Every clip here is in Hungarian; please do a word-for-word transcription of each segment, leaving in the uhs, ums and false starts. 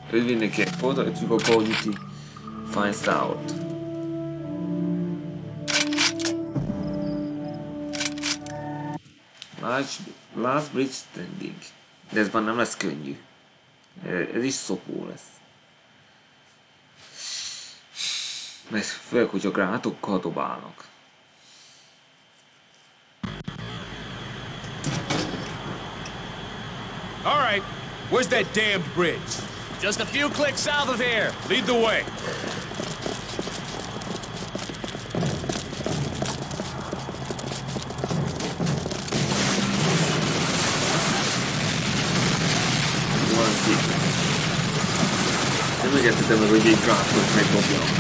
Ő mindenki egy fordítjuk a Call of Duty Finds Out. Last, last Bridge Standing. De ez már nem lesz könnyű. Ez is szopó lesz. Mert főleg, hogy a gránátokkal dobálnak. All right, where's that damned bridge? Just a few clicks south of here. Lead the way. Nem megértettem meg, hogy egy gránátot megdobjam.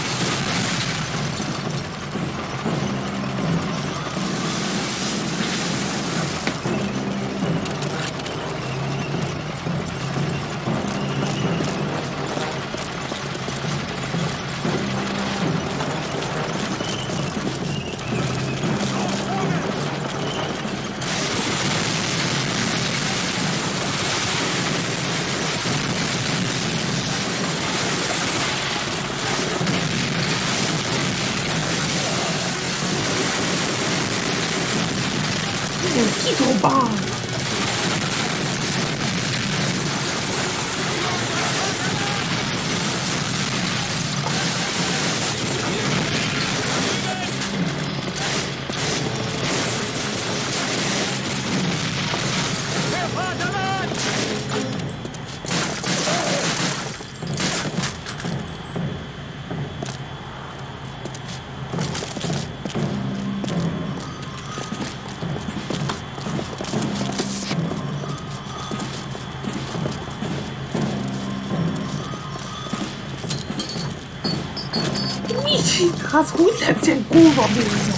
Az hogy lesz ilyen kurva béna?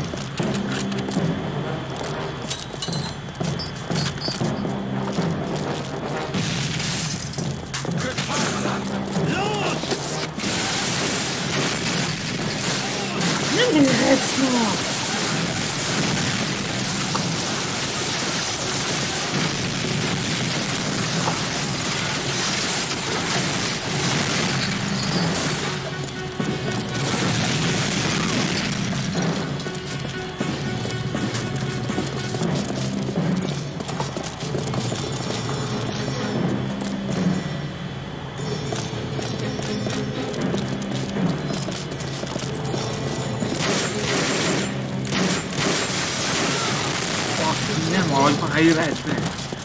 Nem lehetsz már! Életbe.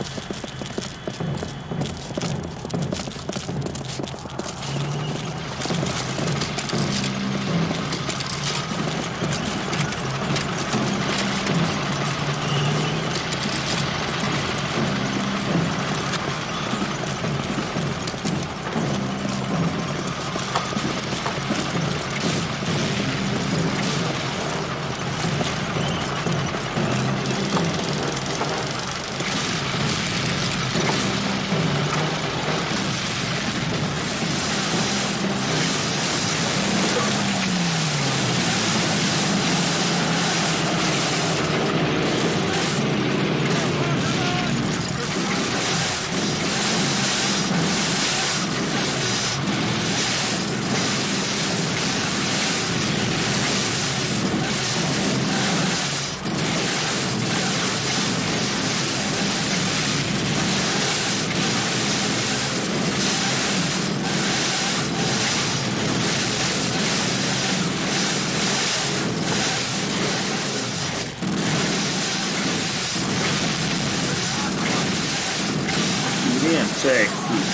Sexy.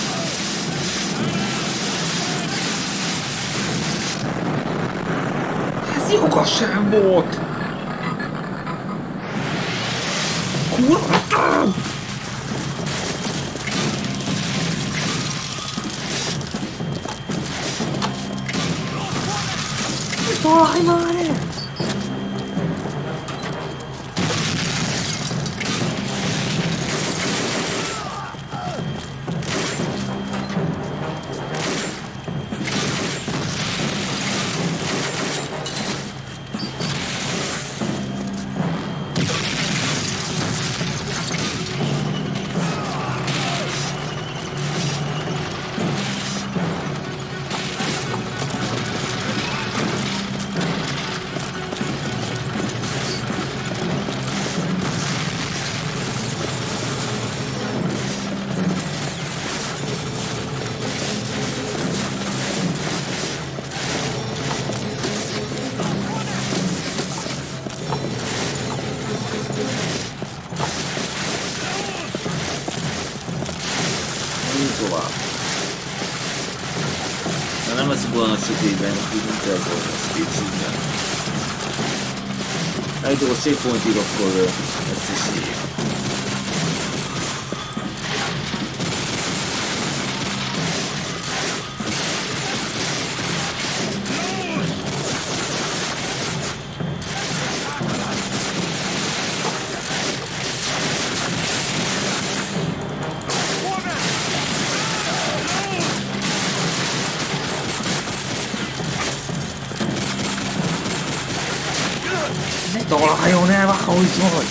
Ez jogasság volt! Kurva! Találj már el! tovább. Ha nem lesz volna sötétben, akkor nem kell volna a sötétségben. Eljutok a checkpointig, akkor ezt is ír. Találjon el, ahogy vagy!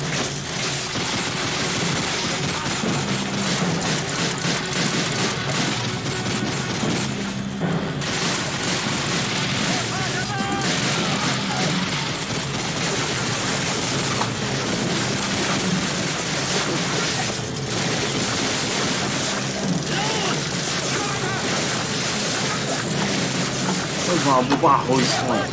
Hogy van a bubához van?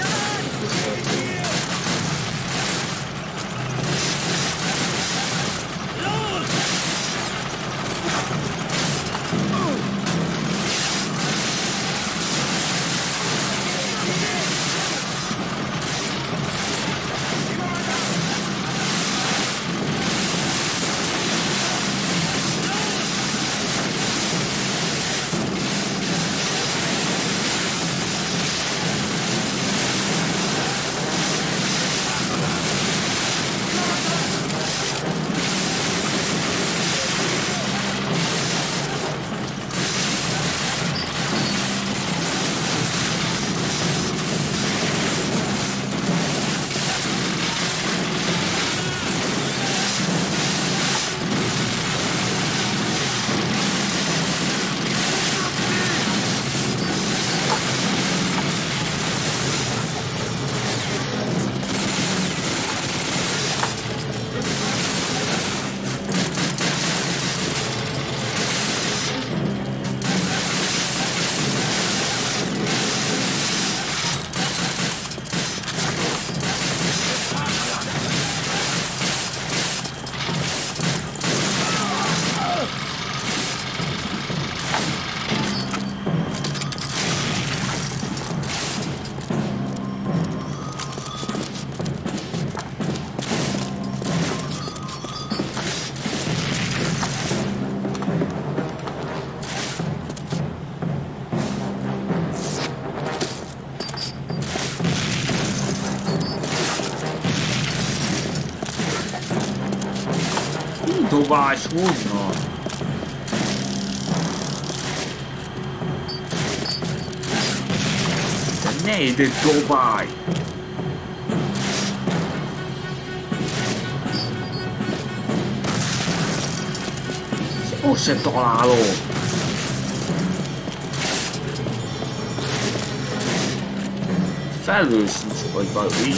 Dobálj, honnan? De ne ide dobálj! Most se találom! Felül sincs, vagy valami.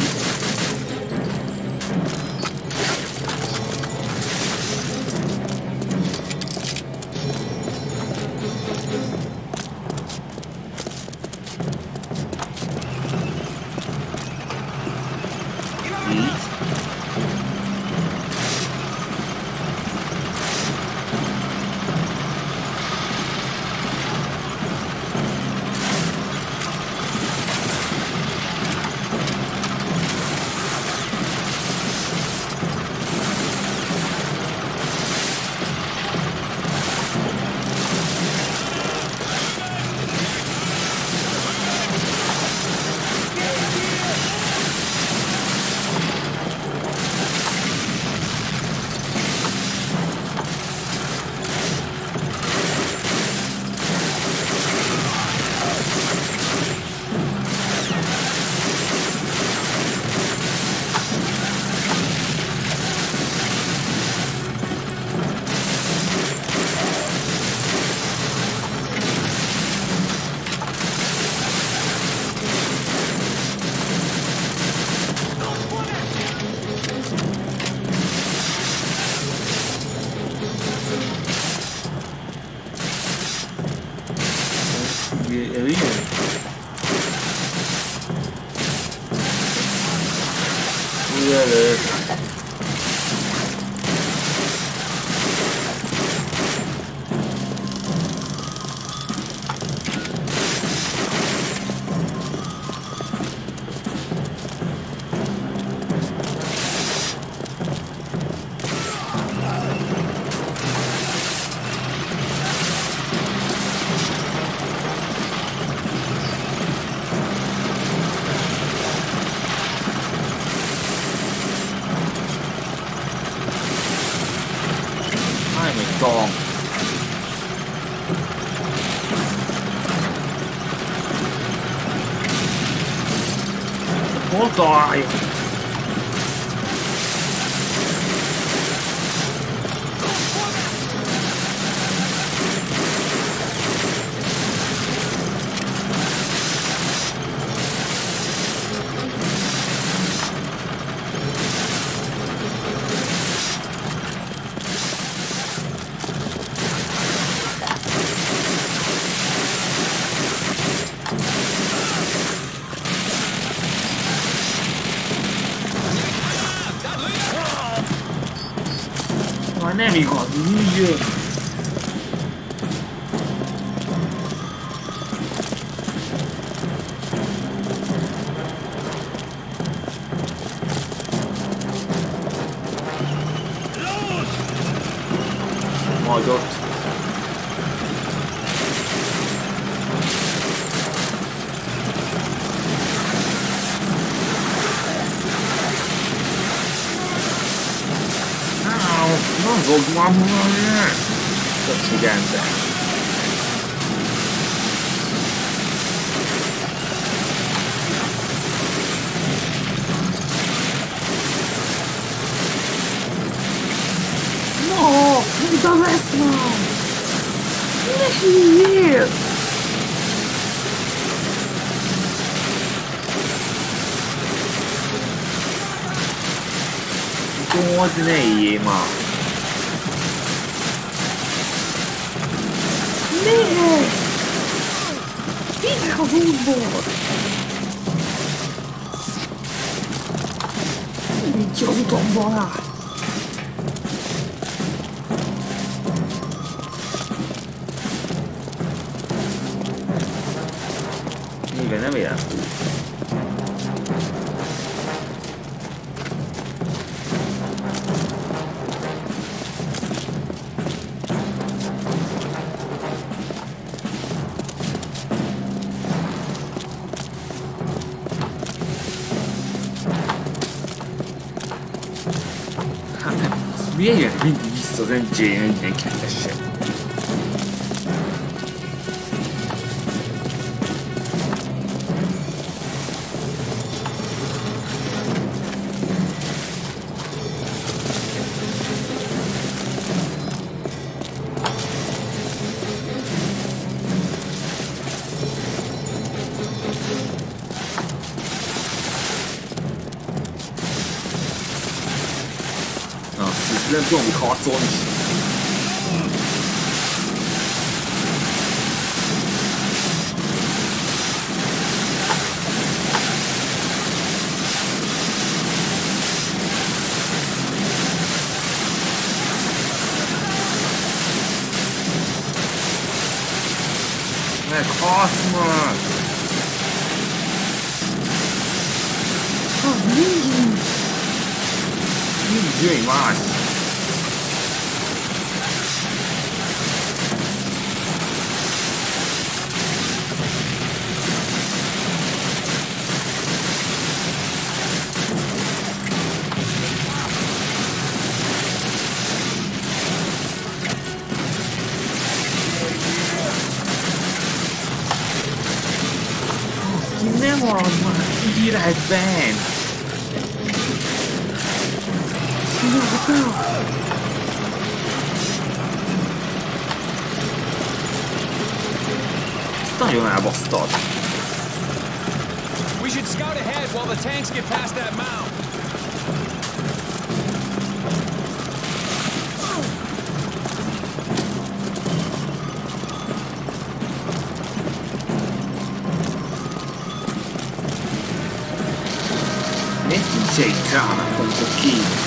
tank. Hol találj? Nem igaz, üljön! Majd ott. Mozog már múlva! Köcsög ember! No! Nem tudom ezt már! Ne hülyél! Tudod, ne éljél már! Miért? Innen az útból! Nincs az utamban rá! Igen, nem élem túl. Miért jön mindig vissza az em jé negyvenkettesen? Nem tudom, mit harcolni is. Meghalsz már! Az mindig! Mindig jöjj más! Nem marad már, így írás bent! Ezt nagyon elbasztad! We should scout ahead while the tanks get past that mound. Metti sei cara un pochino.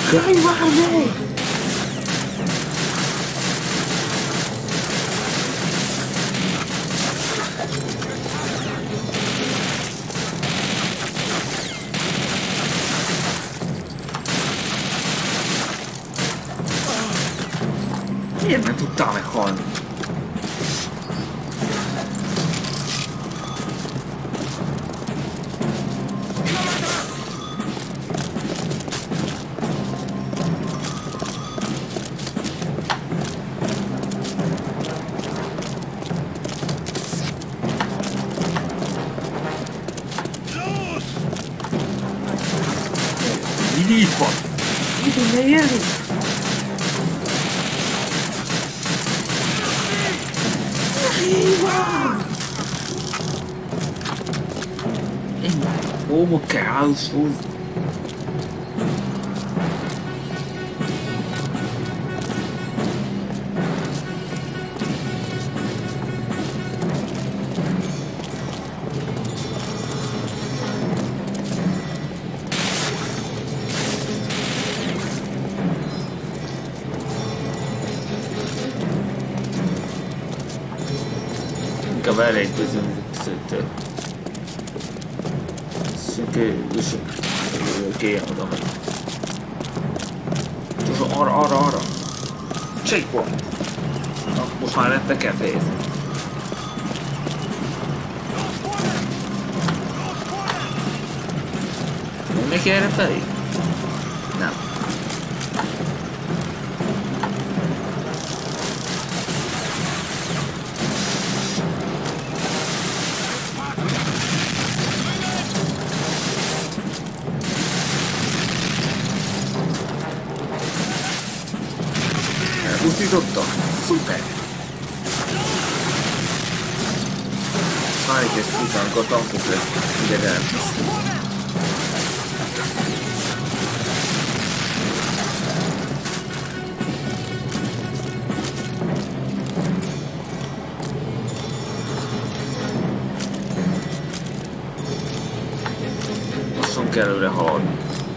Jaj, várj meg! Miért nem tudtál meghalni? Mindig itt van! Itt ne élni! Como que alços? Inkább elrejtőzöm szőttől. Oké, oda megy. Csak arra, arra, arra. Checkpoint. Na, most már nem be kell fejezni. Nem neki erre felé? Nem. Elpusztítottam? Szuper! Már így ezt fután, amikor tankok lesz, ugye elpusztít. Lassan kell előre haladni.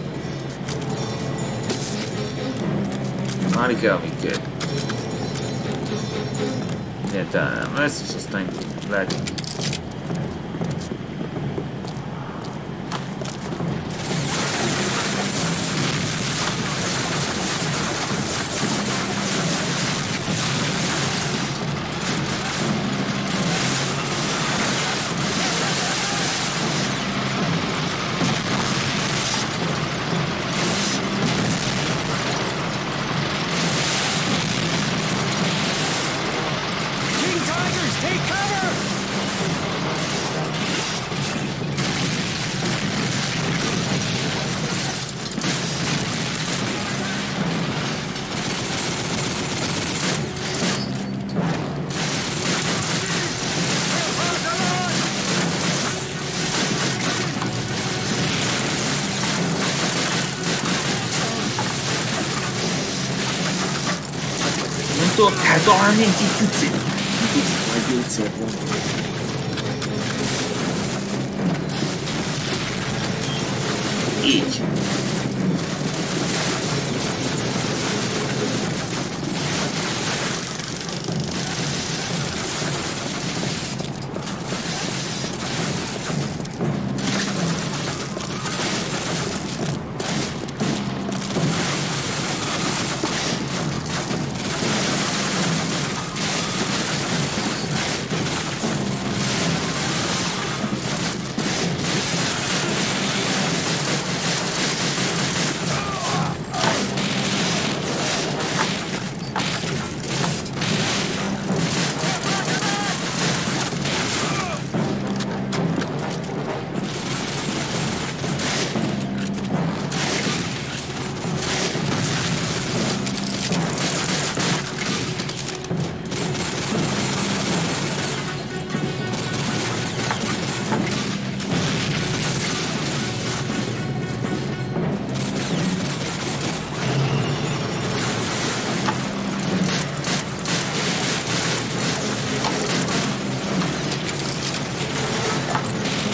Már kell, amíg kell. Egyáltalán nem lesz, és aztán lehet. Tudod, hát talán nincs itt cuci. Itt majd gyógyszer van. Így.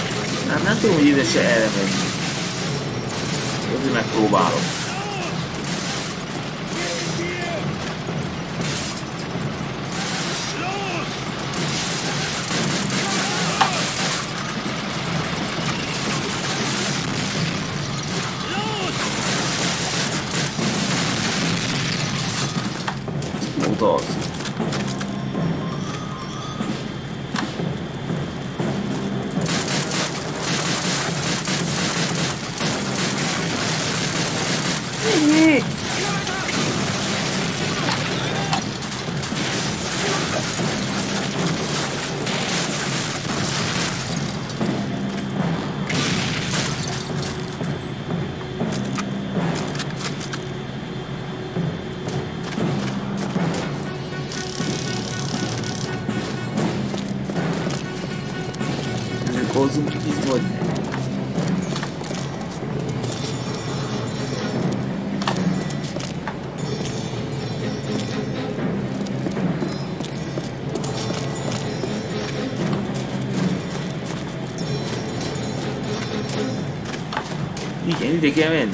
Nem tudom, hogy ide se erre megy. Azért megpróbálom. Kozunk itt vagy ne? Igen, ide kell menni.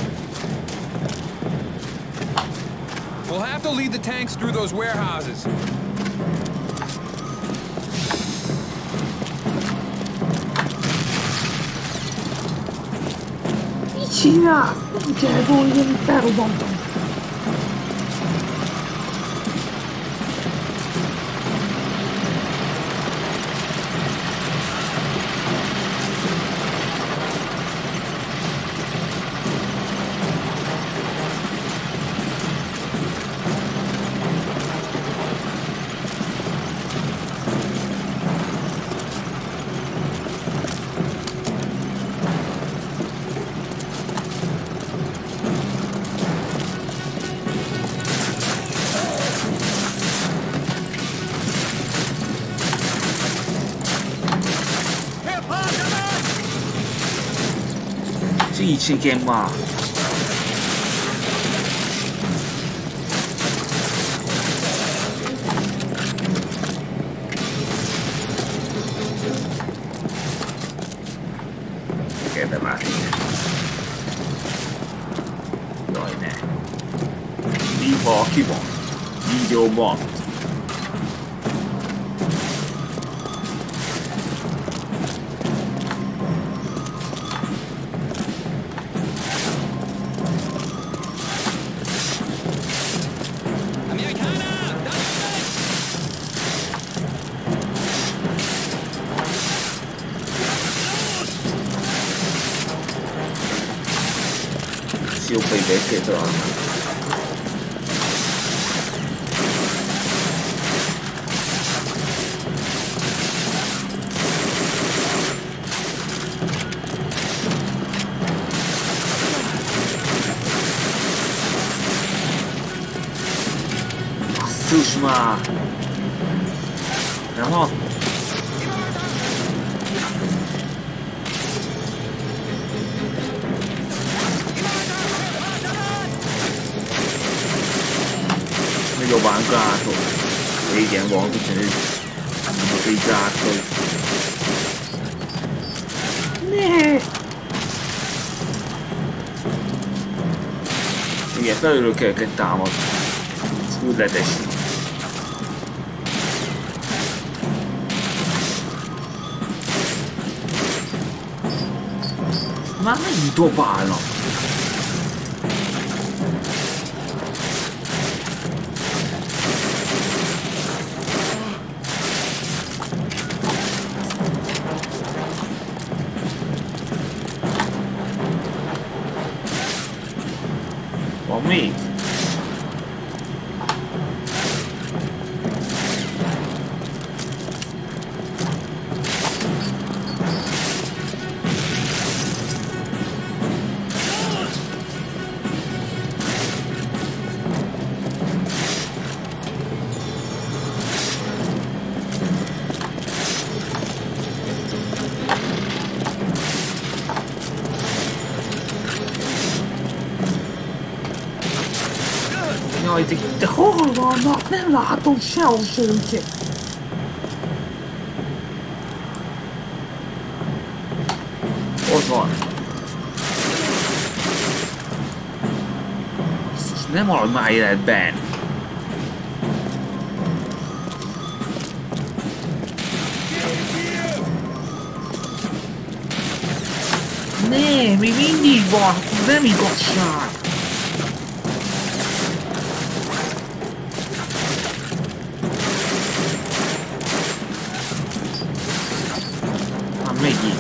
We'll have to lead the tanks through those warehouses. Mit csinálsz? Nem kell volna, én felrobbantam. Segítségem már! Kérdem már ide. Jaj, ne! Mi valaki van? Videóban. Jó fejvékét van. Basszus már! Aha! Jobbán gátol. Régen van, úgyhogy ez így gátol. Ne! Igen, felülről kell kell támadni. Ez úgy lehet esni. Már megint dobálnak. Van még? Jaj, de, de hol vannak? Nem látom sehol se őket. Ott van. Basszus, nem maradj már életben. Ne, még mindig van, nem igazság. Megint.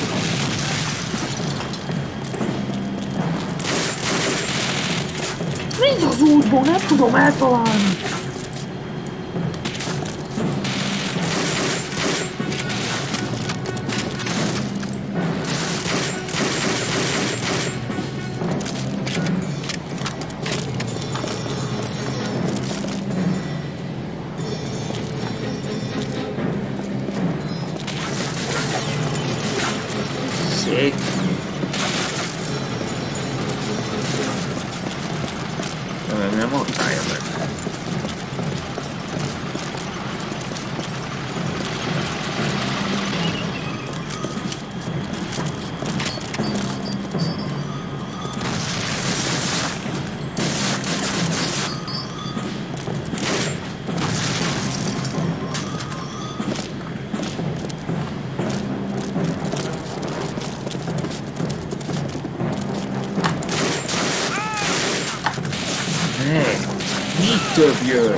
Mind az útból, nem tudom eltalálni. Tessék! Nem, nem mondtálja meg. Több jön!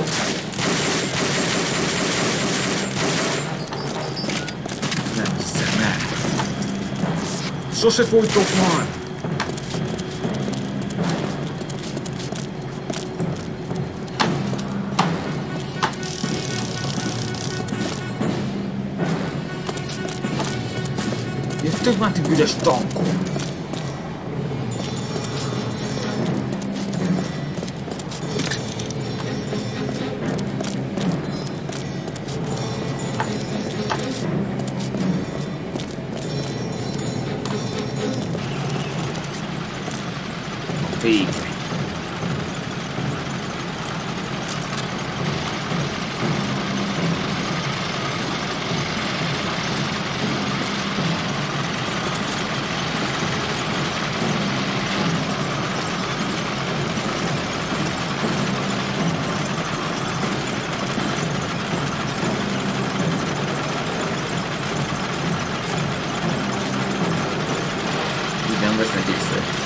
Nem hiszem el! Sose folytok már! Jöttök már ti büdös tankok! Végre. Így nem vesznek észre.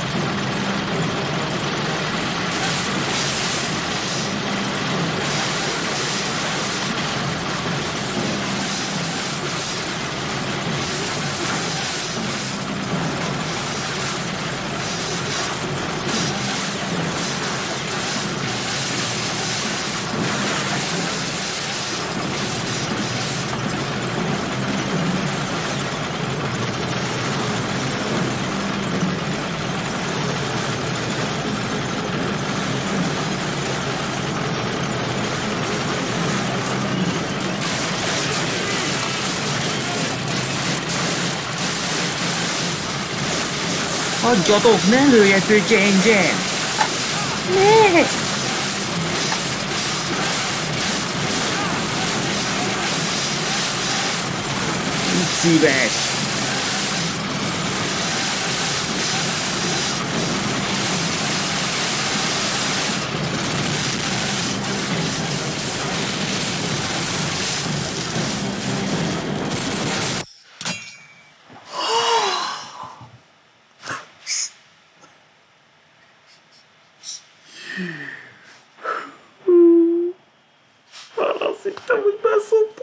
Hagyjatok, ne lőjetek engem! Ne! Így szíves! Azt hittem, hogy beszoptam.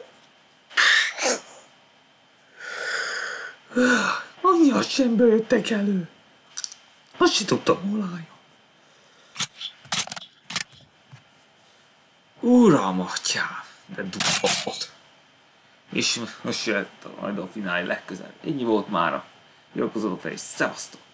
Annyi semből jöttek elő. Azt se tudtam, hol álljon. Uram, atyám, de dupott. És most jött majd a finál legközelebb. Ennyi volt mára. Jókozolok fel és szevasztok!